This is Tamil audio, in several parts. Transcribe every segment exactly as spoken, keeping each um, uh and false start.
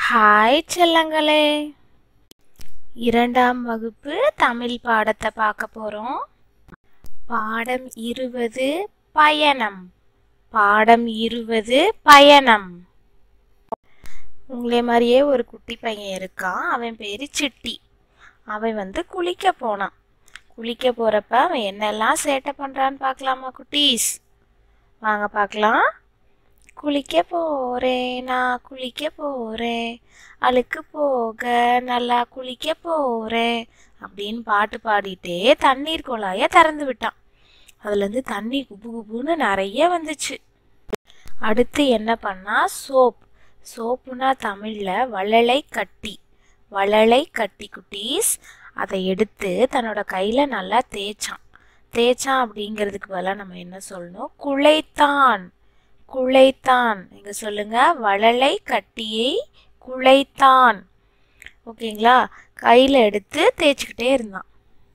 ஹாய் செல்லங்களே, இரண்டாம் வகுப்பு தமிழ் பாடத்தை பார்க்க போறோம். பாடம் இருபது பயணம். பாடம் இருபது பயணம். உங்களே மாதிரியே ஒரு குட்டி பையன் இருக்கான். அவன் பேரு சிட்டி. அவன் வந்து குளிக்க போனான். குளிக்க போறப்ப அவன் என்னெல்லாம் சேட்டை பண்றான்னு பார்க்கலாமா குட்டீஸ்? வாங்க பார்க்கலாம். குளிக்க போறேன், நான் குளிக்க போறேன், அழுக்கு போக நல்லா குளிக்க போறேன் அப்படின்னு பாட்டு பாடிட்டே தண்ணீர் குழாய திறந்து விட்டான். அதுல இருந்து தண்ணி குபு குபுன்னு நிறைய வந்துச்சு. அடுத்து என்ன பண்ணா, சோப். சோப்புனா தமிழ்ல வளலை கட்டி. வளலை கட்டி குட்டீஸ். அதை எடுத்து தன்னோட கையில நல்லா தேய்ச்சான். தேய்ச்சான் அப்படிங்கிறதுக்கு பதிலாக நம்ம என்ன சொல்லணும், குழைத்தான். குழைத்தான். இங்க சொல்லுங்க, வளலை கட்டியை குழைத்தான். ஓகேங்களா? கையில எடுத்து தேய்ச்சிக்கிட்டே இருந்தான்.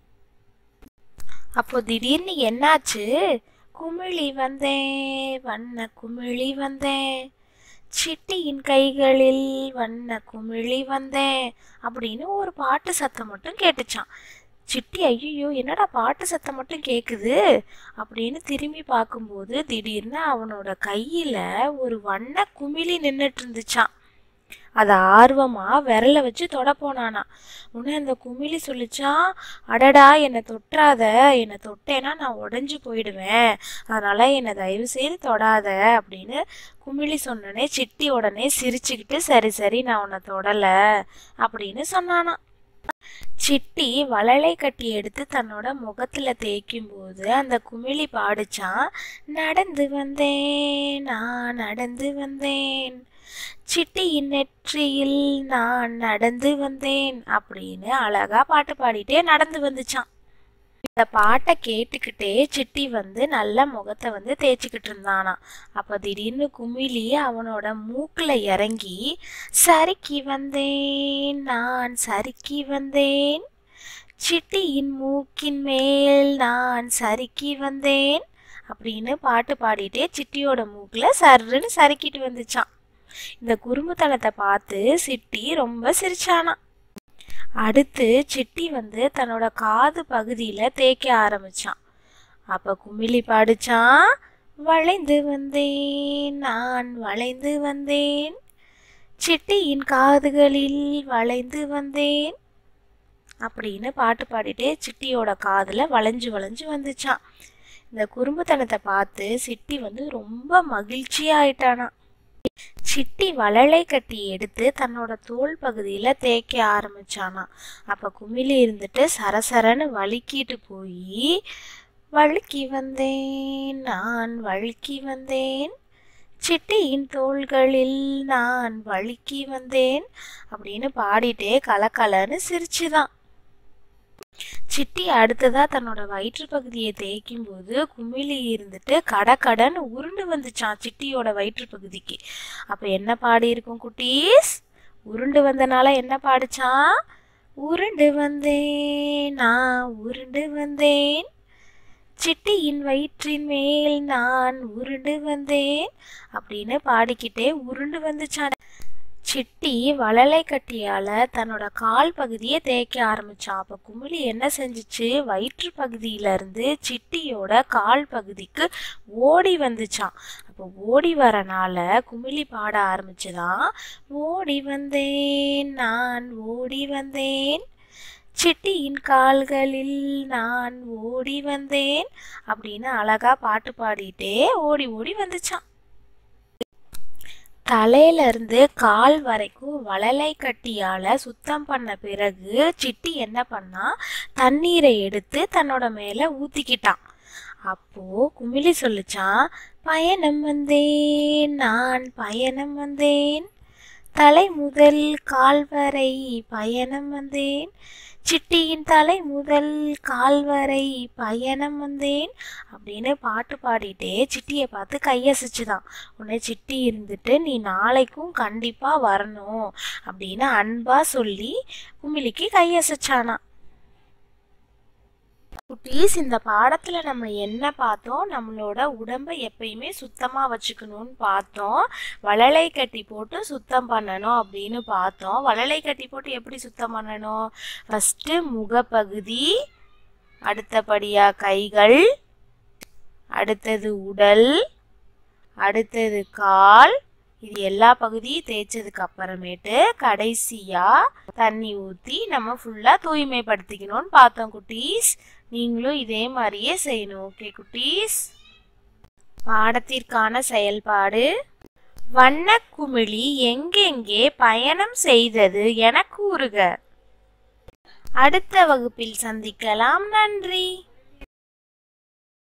அப்போ திடீர்னு என்னாச்சு, குமிழி வந்தேன், வண்ண குமிழி வந்தேன், சிட்டியின் கைகளில் வண்ண குமிழி வந்தேன் அப்படின்னு ஒரு பாட்டு சத்தம் மட்டும் கேட்டுச்சான். சிட்டி ஐயோ என்னடா பாட்டு சத்தம் மட்டும் கேட்குது அப்படின்னு திரும்பி பார்க்கும்போது திடீர்னு அவனோட கையில ஒரு வண்ண குமிழி நின்றுட்டு இருந்துச்சான். அதை ஆர்வமா விரல வச்சு தொட போனானா. உடனே அந்த குமிழி சொல்லிச்சான், அடடா என்னை தொட்டாத, என்னை தொட்டேன்னா நான் உடஞ்சு போயிடுவேன், அதனால என்னை தயவு செய்து தொடாத அப்படின்னு குமிழி சொன்னனே சிட்டி உடனே சிரிச்சுக்கிட்டு சரி சரி நான் உன்னை தொடலை அப்படின்னு சொன்னானா. சிட்டி வளலை கட்டி எடுத்து தன்னோட முகத்துல தேய்க்கும் போது அந்த குமிழி பாடிச்சான், நடந்து வந்தேன், நான் நடந்து வந்தேன், சிட்டியின் நெற்றியில் நான் நடந்து வந்தேன் அப்படின்னு அழகா பாட்டு பாடிட்டே நடந்து வந்துச்சான். இந்த பாட்டை கேட்டுக்கிட்டே சிட்டி வந்து நல்ல முகத்தை வந்து தேய்ச்சிக்கிட்டு இருந்தானா. அப்ப திடீர்னு குமிழி அவனோட மூக்குல இறங்கி, சறுக்கி வந்தேன், நான் சறுக்கி வந்தேன், சிட்டியின் மூக்கின் மேல் நான் சறுக்கி வந்தேன் அப்படின்னு பாட்டு பாடிட்டே சிட்டியோட மூக்குல சர்ன்னு சறுக்கிட்டு வந்துச்சான். இந்த குறும்புத்தனத்தை பார்த்து சிட்டி ரொம்ப சிரிச்சானா. அடுத்து சிட்டி வந்து தன்னோட காது பகுதியில தேய்க்க ஆரம்பிச்சான். அப்ப குமிழி பாடிச்சான், வளைந்து வந்தேன், நான் வளைந்து வந்தேன், சிட்டியின் காதுகளில் வளைந்து வந்தேன் அப்படின்னு பாட்டு பாடிட்டே சிட்டியோட காதுல வளைஞ்சு வளைஞ்சு வந்துச்சான். இந்த குறும்புத்தனத்தை பார்த்து சிட்டி வந்து ரொம்ப மகிழ்ச்சியா ஆயிட்டானா. சிட்டி வளலை கட்டி எடுத்து தன்னோட தோல் பகுதியில தேய்க்க ஆரம்பிச்சானா. அப்ப குமிழி இருந்துட்டு சரசரன்னு வழுக்கிட்டு போய், வழுக்கி வந்தேன், நான் வழுக்கி வந்தேன், சிட்டியின் தோள்களில் நான் வழுக்கி வந்தேன் அப்படின்னு பாடிட்டே கலக்கலன்னு சிரிச்சுதான். சிட்டி அடுத்ததா தன்னோட வயிற்று பகுதியை தேய்க்கும் போது குமிழி இருந்துட்டு கடகடன்னு உருண்டு வந்துச்சான் சிட்டியோட வயிற்று பகுதிக்கு. அப்ப என்ன பாடி இருக்கும் குட்டீஸ்? உருண்டு வந்தனால என்ன பாடிச்சான், உருண்டு வந்தேன், நான் உருண்டு வந்தேன், சிட்டியின் வயிற்றின் மேல் நான் உருண்டு வந்தேன் அப்படின்னு பாடிக்கிட்டே உருண்டு வந்துச்சான். சிட்டி வளலை கட்டியால தன்னோட கால் பகுதியை தேய்க்க ஆரம்பிச்சான். அப்ப குமிழி என்ன செஞ்சிச்சு, வயிற்று பகுதியில இருந்து சிட்டியோட கால் பகுதிக்கு ஓடி வந்துச்சான். அப்போ ஓடி வரனால குமிழி பாட ஆரம்பிச்சுதான், ஓடி வந்தேன், நான் ஓடி வந்தேன், சிட்டியின் கால்களில் நான் ஓடி வந்தேன் அப்படின்னு அழகா பாட்டு பாடிட்டே ஓடி ஓடி வந்துச்சான். தலையில இருந்து கால் வரைக்கும் வளலை கட்டியால சுத்தம் பண்ண பிறகு சிட்டி என்ன பண்ணா, தண்ணீரை எடுத்து தன்னோட மேல ஊத்திக்கிட்டான். அப்போ குமிழி சொல்லிச்சான், பயணம் வந்தேன், நான் பயணம் வந்தேன், தலை முதல் கால் வரை பயணம் வந்தேன், சிட்டியின் தலை முதல் கால் வரை பயணம் வந்தேன் அப்படின்னு பாட்டு பாடிட்டே சிட்டியை பார்த்து கையசைச்சுதான். உடனே சிட்டி இருந்துட்டு, நீ நாளைக்கும் கண்டிப்பா வரணும் அப்படின்னு அன்பா சொல்லி குமிழிக்கு கையசைச்சானா. குட்டீஸ், இந்த பாடத்துல நம்ம என்ன பார்த்தோம்? நம்மளோட உடம்பை எப்பயுமே சுத்தமா வச்சுக்கணும்னு பார்த்தோம். வளலை கட்டி போட்டு சுத்தம் பண்ணணும் அப்படின்னு பார்த்தோம். வளலை கட்டி போட்டு எப்படி சுத்தம் பண்ணணும்? ஃபர்ஸ்ட் முகப்பகுதி, அடுத்தபடியா கைகள், அடுத்தது உடல், அடுத்தது கால். இது எல்லா பகுதியும் தேய்ச்சதுக்கு அப்புறமேட்டு கடைசியா தண்ணி ஊற்றி நம்ம ஃபுல்லா தூய்மைப்படுத்திக்கணும்னு பார்த்தோம் குட்டீஸ். நீங்களும் இதே மாதிரியே செய்யணும். ஓகே குட்டீஸ். பாடத்திற்கான செயல்பாடு: வண்ணக்குமிழி எங்கெங்கே பயணம் செய்தது என கூறுக. அடுத்த வகுப்பில் சந்திக்கலாம். நன்றி.